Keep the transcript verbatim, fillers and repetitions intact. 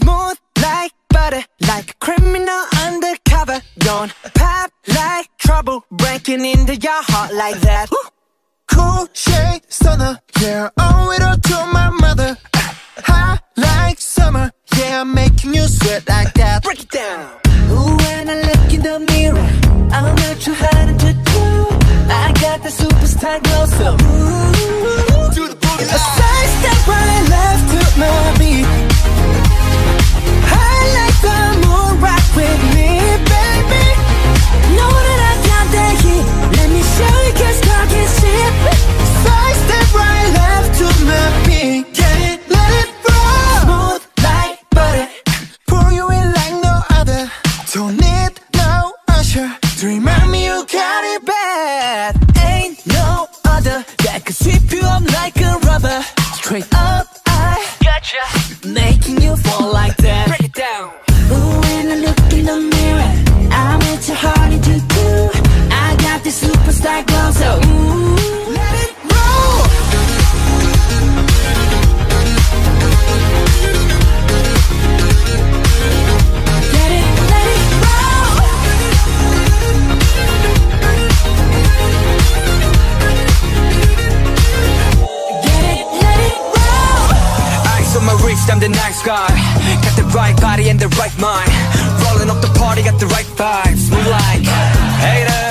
Smooth like butter, like a criminal undercover. Don't pop like trouble, breaking into your heart like that. Cool shade stunner, yeah, owe it all to my mother. Hot like summer, yeah, I'm making you sweat like that. Break it down. Ooh, when I look in the mirror, I'm not too hard to do. I got the superstar glow, so ooh, Do the booty a side step right left to my beat. I like the moon, rock with me, baby. Know that I got that heat. Let me show you, cause God can see it. Side step right left to my beat. Can't let it roll. Smooth like butter, Pour you in like no other. Don't need no usher to remind me you got it bad. ain't no other that could sweep you up like a rubber. Straight up, I gotcha, making you fall like that. Break it down. Ooh, when I look in the mirror, I'm at your heart into two. I got this superstar glow, so ooh, Let it roll. let it, let it roll. Get it, let it roll. Ice on my wrist, I'm the nice guy. Got the right body and the right mind. Rolling up the party, got the right vibes. Move like haters.